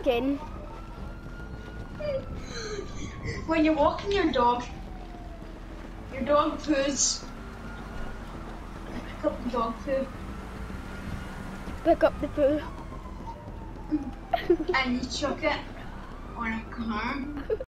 again. When you're walking your dog poos. Pick up the dog poo. Pick up the poo. And you chuck it on a car.